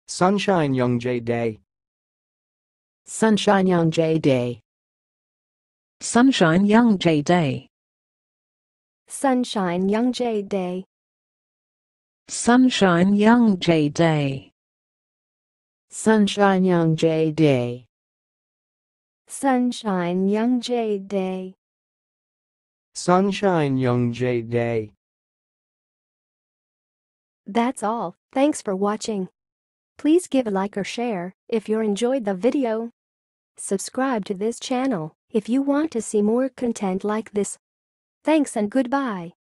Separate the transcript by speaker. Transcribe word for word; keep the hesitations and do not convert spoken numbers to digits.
Speaker 1: Sunshine Youngjae Day.
Speaker 2: Sunshine Youngjae Day.
Speaker 3: Sunshine Youngjae Day.
Speaker 4: Sunshine Youngjae Day.
Speaker 3: Sunshine Youngjae Day.
Speaker 2: Sunshine Youngjae Day.
Speaker 4: Sunshine Youngjae Day.
Speaker 1: Sunshine Youngjae Day.
Speaker 4: That's all. Thanks for watching. Please give a like or share if you enjoyed the video. Subscribe to this channel if you want to see more content like this. Thanks and goodbye.